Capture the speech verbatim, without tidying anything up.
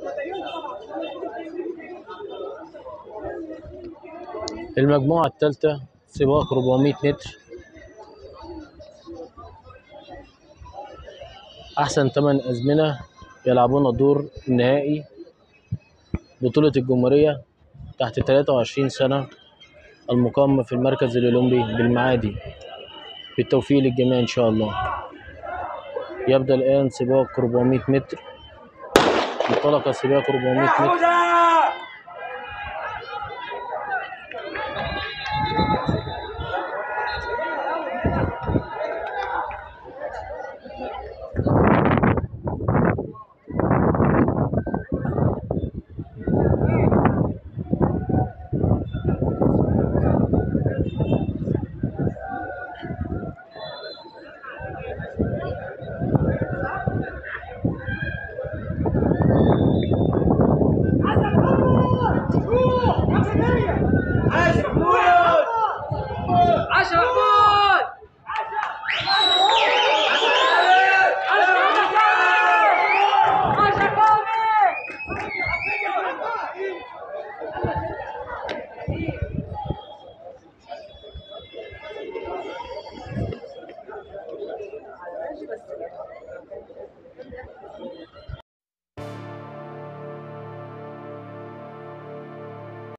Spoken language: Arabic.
المجموعة الثالثة سباق أربعمية متر، أحسن ثمان أزمنة يلعبون الدور النهائي بطولة الجمهورية تحت ثلاثة وعشرين سنة المقامة في المركز الأولمبي بالمعادي. بالتوفيق للجميع إن شاء الله. يبدأ الآن سباق أربعمية متر، انطلق سباق أربعمية متر. عشرة